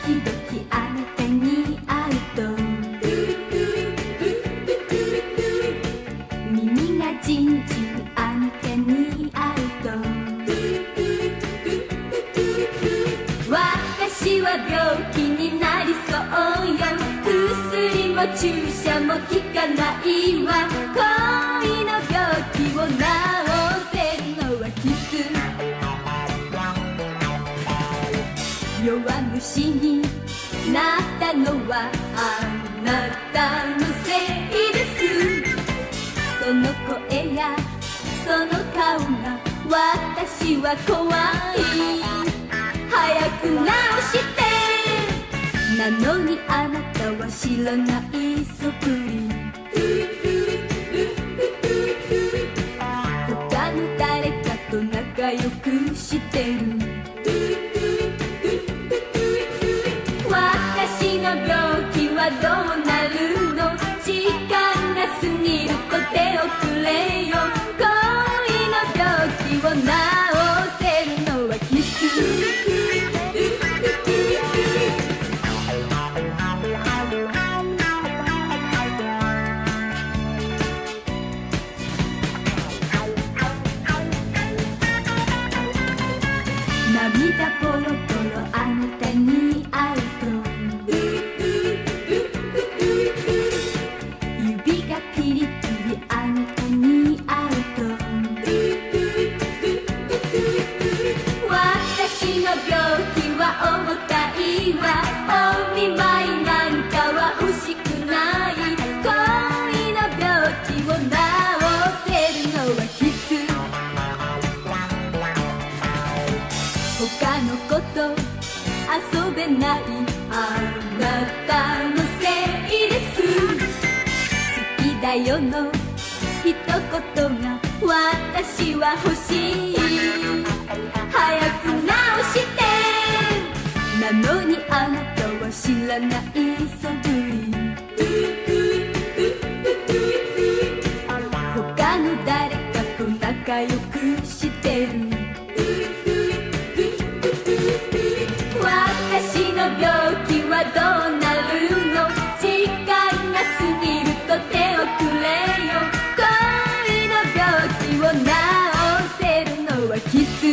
々あなたに会うと耳がジンジンあなたに会うと私は病気になりそうよ薬も注射も効かないわ恋の病気を治せるのはキス弱虫になったのはあなたのせいですその声やその顔が私は怖い早く直してなのにあなたは知らないそぶり他の誰かと仲良くしてる私の病気はどうなるの時間が過ぎると手遅れよ恋の病気を治せるのはキス涙ポロポロあなたに会うと指がピリピリあなたに会うと私の病気は重たいわお見舞いなんかは欲しくない恋の病気を治せるのはキス他の子と遊べないあなたのせいです好きだよの一言が私は欲しい早く直してなのにあなたは知らないそぶり他の誰かと仲良くしてる私の病気はどうなるの時間が過ぎると手遅れよ恋の病気を治せるのはキス